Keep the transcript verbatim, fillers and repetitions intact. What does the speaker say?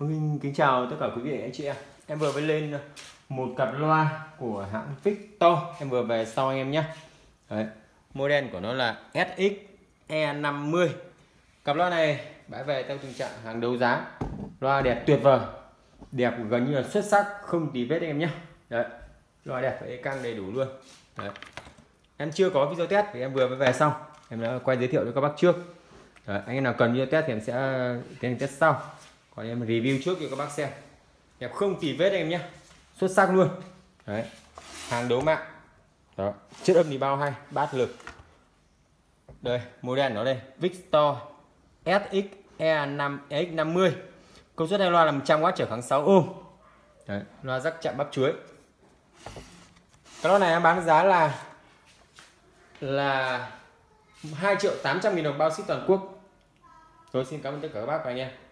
Xin kính chào tất cả quý vị anh chị em. Em vừa mới lên một cặp loa của hãng Victor. Em vừa về sau anh em nhé. Đấy, model của nó là S X E năm mươi. Cặp loa này bãi về theo tình trạng hàng đấu giá. Loa đẹp tuyệt vời, đẹp gần như là xuất sắc, không tí vết anh em nhé. Đấy, loa đẹp và căng đầy đủ luôn. Đấy. Em chưa có video test thì em vừa mới về xong, em đã quay giới thiệu cho các bác trước. Đấy, anh em nào cần video test thì em sẽ tiến hành test sau, còn em review trước cho các bác xem. Đẹp không tì vết em nhé, xuất sắc luôn. Đấy, hàng đấu mạng. Đó, chất âm thì bao hay, bát lực. Đây, model nó đây, Victor S X E năm E X năm mươi. Công suất này loa là một trăm oát trở kháng sáu ohm. Đấy, loa rắc chạm bắp chuối. Cái loa này em bán giá là là hai triệu tám trăm nghìn đồng bao ship toàn quốc. Tôi xin cảm ơn tất cả các bác và anh em.